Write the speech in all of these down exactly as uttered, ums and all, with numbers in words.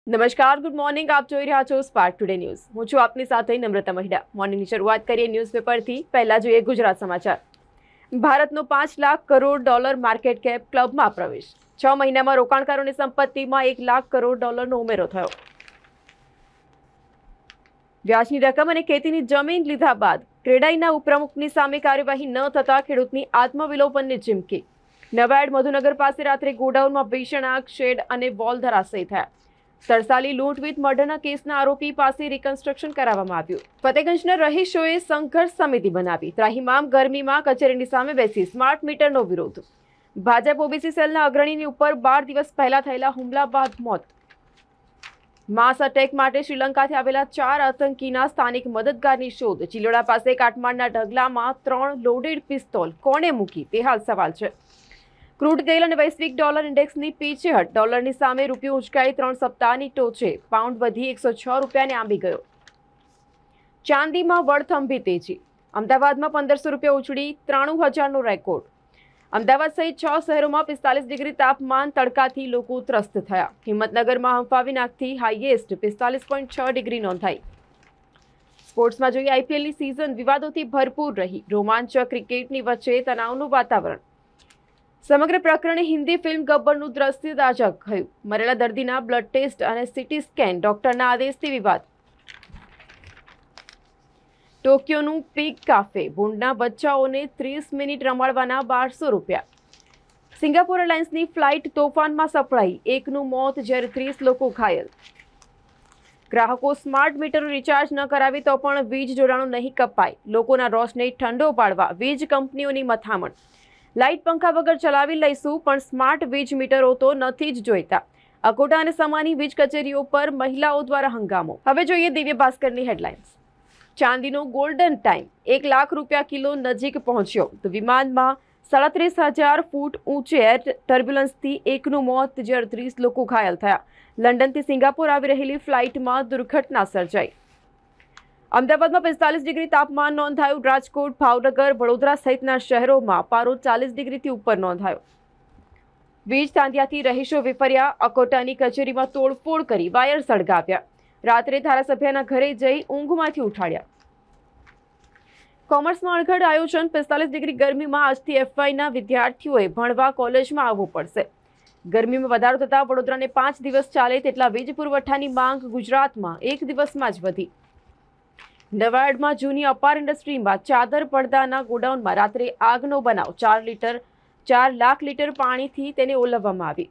નમસ્કાર, good morning. આપ જોઈ રહ્યા છો સ્પાર્ક ટુડે ન્યૂઝ. હું છું આપની સાથે નમ્રતા મહિડા. મોર્નિંગની શરૂઆત કરીએ ન્યૂઝપેપરથી. પહેલા જોઈએ ગુજરાત સમાચાર. ભારતનો પાંચ lakh crore dollar market cap ક્લબમાં પ્રવેશ. છ મહિનામાં રોકાણકારોની સંપત્તિમાં એક લાખ કરોડ ડોલરનો ઉમેરો થયો. વ્યાજની રકમ અને ખેતીની જમીન લીધા બાદ ક્રેડાઈના ઉપપ્રમુખની સામે કાર્યવાહી ન થતા ખેડૂતની આત્મવિલોપનની ચીમકી. નવાડ મધુનગર પાસે રાત્રે ગોડાઉનમાં ભીષણ આગ, શેડ અને વોલ ધરાશયી થયા. તરસાલી લૂંટ વિથ મર્ડરના કેસના આરોપી પાસે રિકન્સ્ટ્રક્શન કરાવવામાં આવ્યું. ફતેગંજના રહીશોએ સંઘર્ષ સમિતિ બનાવી. ત્રાહિમામ ગરમીમાં કચેરીની સામે બેસી સ્માર્ટ મીટરનો વિરોધ. ભાજપ ઓબીસી સેલના અગ્રણીની ઉપર બાર દિવસ પહેલા થયેલા હુમલા બાદ મોત. માસ અટેક માટે શ્રીલંકાથી આવેલા ચાર આતંકીના સ્થાનિક મદદગારની શોધ. ચિલોડા પાસે કાટમાળના ઢગલામાં ત્રણ લોડેડ પિસ્તોલ કોણે મૂકી તે હાલ સવાલ છે. ક્રૂડ તેલ અને વૈશ્વિક ડોલર ઇન્ડેક્સની પીછેહટ. ડોલરની સામે રૂપિયો ઉંચકાઈ ત્રણ સપ્તાહની ટોચે. પાઉન્ડ વધી એકસો છ રૂપિયાને આંબી ગયો. ચાંદીમાં વળથંભી તેજી. અમદાવાદમાં પંદરસો રૂપિયા ઉછળી ત્રાણું હજારનો રેકોર્ડ. અમદાવાદ સહિત છ શહેરોમાં પિસ્તાલીસ ડિગ્રી તાપમાન. તડકાથી લોકો ત્રસ્ત થયા. હિંમતનગરમાં હંફાવી નાખતી હાઈએસ્ટ પિસ્તાલીસ પોઈન્ટ છ ડિગ્રી નોંધાઈ. સ્પોર્ટ્સમાં જોઈએ આઈપીએલની સિઝન વિવાદોથી ભરપૂર રહી. રોમાંચક ક્રિકેટની વચ્ચે તણાવનું વાતાવરણ. સમગ્ર પ્રકરણે હિન્દી ફિલ્મ ગબ્બરનું દ્રશ્ય તાજા થયું. મરેલા દર્દીના બ્લડ ટેસ્ટ અને સીટી સ્કેન. ડોક્ટરના આદેશથી વિવાદ. ટોક્યોનું પીક કાફે. ભૂંડના બચ્ચાઓને ત્રીસ મિનિટ રમાડવાના બારસો રૂપિયા. સિંગાપોર એરલાઇન્સની ફ્લાઇટ તોફાનમાં સપડાઈ. એકનું મોત જ્યારે ત્રીસ લોકો ઘાયલ. ગ્રાહકો સ્માર્ટ મીટરનું રિચાર્જ ન કરાવે તો પણ વીજ જોડાણો નહીં કપાય. લોકોના રોષને ઠંડો પાડવા વીજ કંપનીઓની મથામણ. લાઇટ પંખા વગર ચલાવી લઈશું પણ સ્માર્ટ વીજ મીટરો તો નથી જ જોઈતા. અકોટા અને સમાની વીજ કચેરીઓ પર મહિલાઓ દ્વારા હંગામો. હવે જોઈએ દિવ્ય ભાસ્કરની હેડલાઇન્સ. ચાંદીનો ગોલ્ડન ટાઈમ. એક લાખ રૂપિયા કિલો નજીક પહોંચ્યો તો વિમાનમાં સાડત્રીસ હજાર ફૂટ ઊંચે એર ટર્બ્યુલન્સથી એકનું મોત જ્યારે ત્રીસ લોકો ઘાયલ થયા. લંડનથી સિંગાપોર આવી રહેલી ફ્લાઇટમાં દુર્ઘટના સર્જાઈ. અમદાવાદમાં પિસ્તાલીસ ડિગ્રી તાપમાન નોંધાયું. રાજકોટ, ભાવનગર, વડોદરા સહિતના શહેરોમાં પારો ચાલીસ ડિગ્રીથી ઉપર નોંધાયો. વીજ તાંતિયાથી રહીશો વિફર્યા. અકોટાની કચેરીમાં તોડફોડ કરી વાયર સળગાવ્યા. રાત્રે ધારાસભ્યના ઘરે જઈ ઊંઘમાંથી ઉઠાડ્યા. કોમર્સમાં અણઘડ આયોજન. પિસ્તાલીસ ડિગ્રી ગરમીમાં આજથી એફવાયના વિદ્યાર્થીઓએ ભણવા કોલેજમાં આવવું પડશે. ગરમીમાં વધારો થતાં વડોદરાને પાંચ દિવસ ચાલે તેટલા વીજ પુરવઠાની માંગ ગુજરાતમાં એક દિવસમાં જ વધી. નવાડમાં જૂની અપાર ઇન્ડસ્ટ્રીમાં ચાદર પડદાના ગોડાઉનમાં રાત્રે આગનો બનાવ. ચાર લીટર ચાર લાખ લીટર પાણીથી તેને ઓલવવામાં આવી.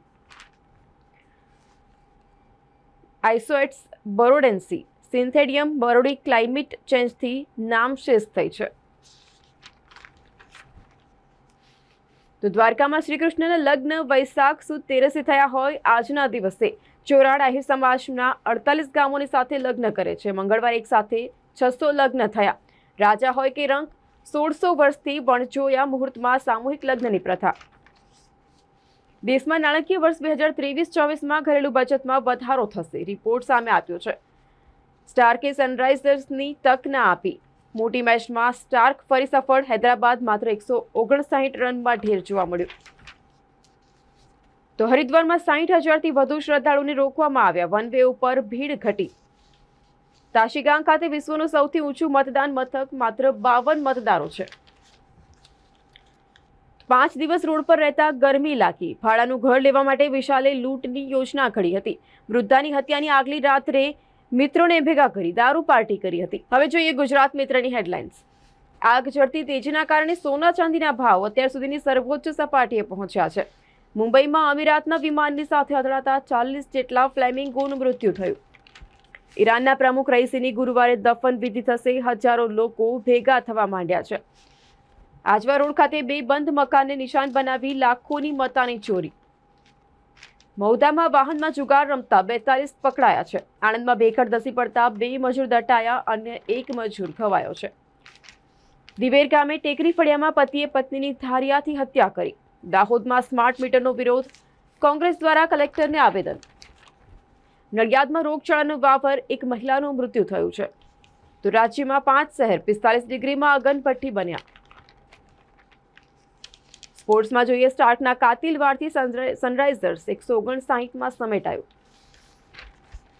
આઇસોએટ્સ બરોડેન્સી સિન્થેડિયમ બરોડી ક્લાઇમેટ ચેન્જથી નામશેષ થઈ છે. તો દ્વારકામાં શ્રીકૃષ્ણના લગ્ન વૈશાખ સુદ તેરસે થયા હોય આજના દિવસે ચોરાડ આહિર સમાજના અડતાલીસ ગામોની સાથે લગ્ન કરે છે. મંગળવારે એક સાથે છસો લગ્ન થયા. રાજા હોય કે રંક, સોળસો વર્ષથી વણજોયા મુહૂર્તમાં સામૂહિક લગ્નની પ્રથા. દેશમાં નાણાકીય વર્ષ બે હજાર ત્રેવીસ ચોવીસમાં ઘરેલું બચતમાં વધારો થશે. રિપોર્ટ સામે આવ્યો છે. સ્ટાર્કે સનરાઇઝર્સની તક ના આપી. મોટી મેચમાં સ્ટાર્ક ફરી સફળ. હૈદરાબાદ માત્ર એકસો ઓગણસાઠ રનમાં ઢેર જોવા મળ્યું. તો હરિદ્વારમાં સાઠ હજારથી વધુ શ્રદ્ધાળુને રોકવામાં આવ્યા. વન વે ઉપર ભીડ ઘટી. તાશીગાંગ ખાતે વિશ્વનું સૌથી ઊંચું મતદાન મથક. માત્ર બાવન મતદારો છે. પાંચ દિવસ રોડ પર રહેતા ગરમી લાગી. ભાડાનું ઘર લેવા માટે વિશાલે લૂંટની યોજના ઘડી હતી. વૃદ્ધાની હત્યાની આગલી રાત્રે મિત્રોને ભેગા કરી દારૂ પાર્ટી કરી હતી. હવે જોઈએ ગુજરાત મિત્રની હેડલાઇન્સ. આગ ઝરતી તેજીના કારણે સોના ચાંદીના ભાવ અત્યાર સુધીની સર્વોચ્ચ સપાટીએ પહોંચ્યા છે. મુંબઈમાં અમીરાતના વિમાનની સાથે અથડાતા ચાલીસ જેટલા ફ્લેમિંગોનું મૃત્યુ થયું. ઈરાનના પ્રમુખ રઈસીની ગુરુવારે દફન વિધિ થશે. હજારો લોકો ભેગા થવા માંડ્યા છે. આજવા રોડ ખાતે બે બંધ મકાનને નિશાન બનાવી લાખોની મતાની ચોરી. મહુધામાં વાહનમાં જુગાર રમતા બેતાલીસ પકડાયા છે. આણંદમાં ભેખડ ધસી પડતા બે મજૂર દટાયા અને એક મજૂર ઘવાયો છે. દિવેર ગામે ટેકરી ફળિયામાં પતિએ પત્નીની ધારિયાથી હત્યા કરી. દાહોદમાં સ્માર્ટ મીટરનો વિરોધ. કોંગ્રેસ દ્વારા કલેક્ટરને આવેદન. નડિયાદમાં રોગચાળાનો વાવર. એક મહિલાનું મૃત્યુ થયું છે. તો રાજ્યમાં પાંચ શહેર પિસ્તાલીસ ડિગ્રીમાં અગનભઠ્ઠી બન્યા. સ્પોર્ટ્સમાં જોઈએ સ્ટાર્કના કાતિલ વારથી સનરાઇઝર્સ એકસો ઓગણસાઠમાં સમેટાયું.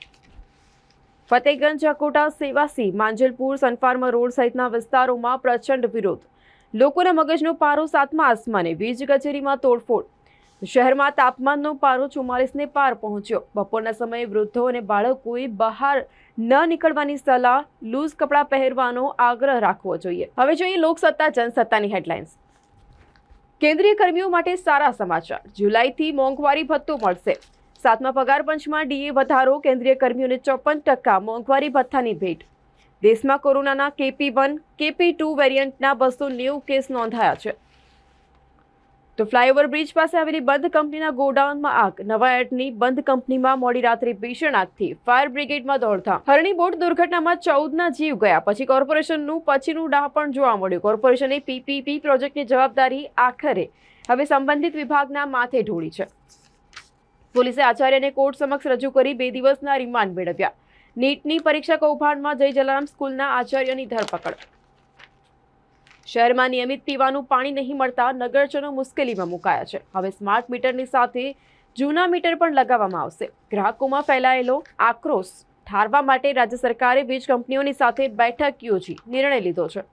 ફતેગંજ અકોટા સેવાસી માંજલપુર સનફાર્મા રોડ સહિતના વિસ્તારોમાં પ્રચંડ વિરોધ, લોકોના મગજનો પારો સાતમા આસમાને, વીજ કચેરીમાં તોડફોડ. શહેરમાં તાપમાનનો પારો ચુમ્માલીસને પાર પહોંચ્યો. બપોરના સમયે વૃદ્ધો અને બાળકોએ બહાર ન નીકળવાની સલાહ, લૂઝ કપડાં પહેરવાનો આગ્રહ રાખવો જોઈએ. હવે જોઈએ લોકસત્તા જનસત્તાની હેડલાઇન્સ. કેન્દ્રીય કર્મીઓ માટે સારા સમાચાર. જુલાઈથી મોંઘવારી ભથ્થું મળશે. સાતમા પગાર પંચમાં ડીએ વધારો, કેન્દ્રીય કર્મીઓને ચોપન ટકા મોંઘવારી ભથ્થાની ભેટ. દેશમાં કોરોનાના કેપી વન કેપી ટુ વેરિયન્ટના બસો નેવું કેસ નોંધાયા છે. તો ફ્લાયઓવર બ્રિજ પાસે આવેલી બંધ કંપનીના ગોડાઉનમાં આગ. નવાયાર્ડની બંધ કંપનીમાં મોડી રાત્રે ભીષણ આગથી ફાયર બ્રિગેડમાં દોડધામ. હરણી બોટ દુર્ઘટનામાં ચૌદના જીવ ગયા પછી કોર્પોરેશનનું પછીનું ડહાપણ જોવા મળ્યું. કોર્પોરેશને પીપીપી પ્રોજેક્ટની જવાબદારી આખરે હવે સંબંધિત વિભાગના માથે ઢોળી છે. પોલીસે આચાર્યને કોર્ટ સમક્ષ રજૂ કરી બે દિવસના રિમાન્ડ મેળવ્યા. નીટની પરીક્ષા કૌભાંડમાં જય જલારામ સ્કૂલના આચાર્યની ધરપકડ. શહેરમાં નિયમિત પીવાનું પાણી નહીં મળતા નગરજનો મુશ્કેલીમાં મુકાયા છે. હવે સ્માર્ટ મીટરની સાથે જૂના મીટર પણ લગાવવામાં આવશે. ગ્રાહકોમાં ફેલાયેલો આક્રોશ ઠારવા માટે રાજ્ય સરકારે વીજ કંપનીઓની સાથે બેઠક યોજી નિર્ણય લીધો છે.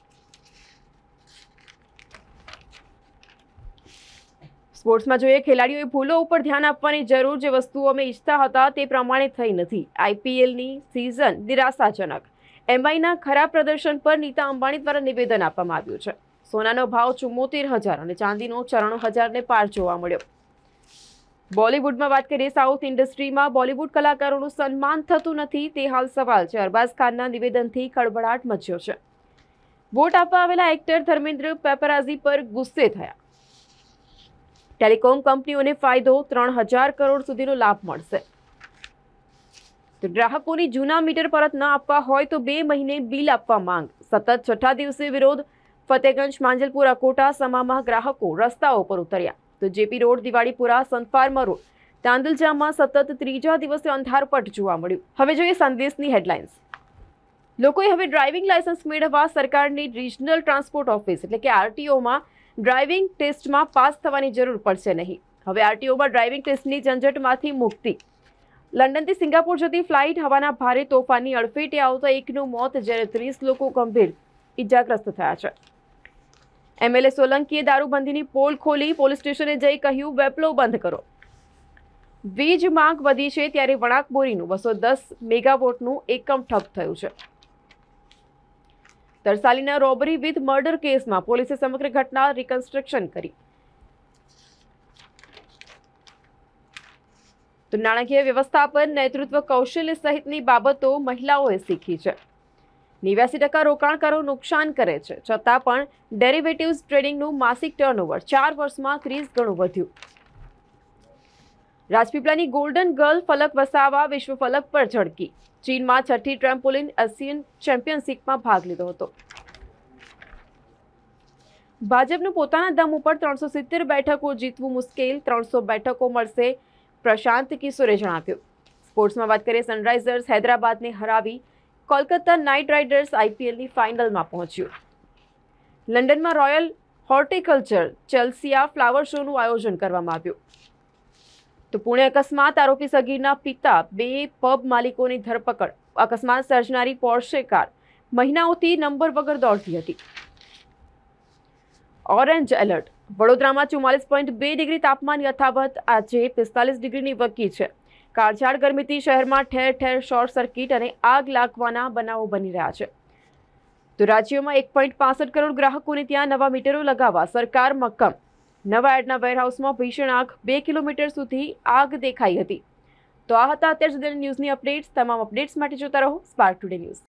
સ્પોર્ટ્સમાં જોઈએ, ખેલાડીઓએ ભૂલો ઉપર ધ્યાન આપવાની જરૂર. જે વસ્તુઓ અમે ઈચ્છતા હતા તે પ્રમાણે થઈ નથી. આઈપીએલની સિઝન નિરાશાજનક. એમઆઈના ખરાબ પ્રદર્શન પર નીતા અંબાણી દ્વારા નિવેદન આપવામાં આવ્યું છે. સોનાનો ભાવ ચુમ્મોતેર હજાર અને ચાંદીનો ચોરાણું હજારને પાર જોવા મળ્યો. બોલિવૂડમાં વાત કરીએ, સાઉથ ઇન્ડસ્ટ્રીમાં બોલિવૂડ કલાકારોનું સન્માન થતું નથી તે હાલ સવાલ છે. અરબાઝ ખાનના નિવેદનથી ખળભળાટ મચ્યો છે. વોટ આપવા આવેલા એક્ટર ધર્મેન્દ્ર પેપરાઝી પર ગુસ્સે થયા. ટેલિકોમ કંપનીઓને ફાયદો, ત્રણ હજાર કરોડ સુધીનો લાભ મળશે. તો ગ્રાહકોની જૂના મીટર પરત ન આપવા હોય તો બે મહિને બિલ આપવા માંગ. સતત છઠ્ઠા દિવસે વિરોધ. ફતેગંજ માંજલપુર અકોટા સમામાં ગ્રાહકો રસ્તાઓ પર ઉતર્યા. તો JP road, Diwalipura, Sun Pharma road, તાંદલજામાં સતત ત્રીજા દિવસે અંધારપટ જોવા મળ્યું. હવે જોઈએ સંદેશની હેડલાઇન્સ. લોકોએ હવે ડ્રાઇવિંગ લાયસન્સ મેળવવા સરકારની રિજનલ ટ્રાન્સપોર્ટ ઓફિસ એટલે કે આરટીઓમાં ડ્રાઇવિંગ ટેસ્ટમાં પાસ થવાની જરૂર પડશે નહીં. હવે આરટીઓમાં ડ્રાઇવિંગ ટેસ્ટની ઝંઝટમાંથી મુક્તિ. લંડનથી સિંગાપોર જતી ફ્લાઇટ હવાના ભારે તોફાનની અડફેટે આવતા એકનું મોત, જ્યારે ત્રીસ લોકો ગંભીર ઇજાગ્રસ્ત થયા છે. એમએલએ સોલંકીએ દારૂબંધીની પોલ ખોલી. પોલીસ સ્ટેશને જઈ કહ્યું, વેપલો બંધ કરો. વીજ માંગ વધી છે ત્યારે વણાકબોરીનું બસો દસ મેગાવોટનું એકમ ઠપ થયું છે. તરસાલીના રોબરી વિથ મર્ડર કેસમાં પોલીસે સમગ્ર ઘટના રિકન્સ્ટ્રક્શન કરી. તો નાણાકીય વ્યવસ્થાપન, નેતૃત્વ કૌશલ્ય સહિતની બાબતો મહિલાઓએ શીખી છે. નેવ્યાસી ટકા રોકાણકારો નુકસાન કરે છે, છતાં પણ ડેરિવેટિવ્સ ટ્રેડિંગનું માસિક ટર્નઓવર ચાર વર્ષમાં ત્રીસ ગણું વધ્યું. રાજપીપળાની ગોલ્ડન ગર્લ ફલક વસાવા વિશ્વ ફલક પર ઝળકી. ચીનમાં છઠ્ઠી ટ્રેમ્પોલિન એશિયન ચેમ્પિયનશિપમાં ભાગ લીધો હતો. ભાજપનું પોતાના દમ ઉપર ત્રણસો સિત્તેર બેઠકો જીતવું મુશ્કેલ, ત્રણસો બેઠકો મળશે, પ્રશાંત કિશોરે જણાવ્યું. સ્પોર્ટ્સમાં વાત કરીએ, સનરાઇઝર્સ હૈદરાબાદને હરાવી કોલકાતા નાઇટ રાઇડર્સ આઈપીએલની ફાઇનલમાં પહોંચ્યું. લંડનમાં રોયલ હોર્ટિકલ્ચર ચેલ્સિયા ફ્લાવર શોનું આયોજન કરવામાં આવ્યું. તો પુણે અકસ્માત, આરોપી સગીરના પિતા બે પબ માલિકોની ધરપકડ. અકસ્માત સર્જનારી પોર્શે કાર મહિનાઓથી નંબર વગર દોડતી હતી. Orange alert. વડોદરામાં ચુમ્માલીસ પોઈન્ટ બે ડિગ્રી તાપમાન યથાવત, આજે પિસ્તાલીસ ડિગ્રીની વકી છે. કાળઝાળ ગરમીથી શહેરમાં ઠેર ઠેર શોર્ટ સર્કિટ અને આગ લાગવાના બનાવો બની રહ્યા છે. તો રાજ્યમાં એક પોઈન્ટ પાસઠ કરોડ ગ્રાહકોને ત્યાં નવા મીટરો લગાવવા સરકાર મક્કમ. નવાયાર્ડના વેરહાઉસમાં ભીષણ આગ, બે કિલોમીટર સુધી આગ દેખાઈ હતી. તો આ હતા અત્યાર સુધીના ન્યૂઝની અપડેટ્સ. તમામ અપડેટ્સ માટે જોતા રહો સ્પાર્ક ટુડે ન્યૂઝ.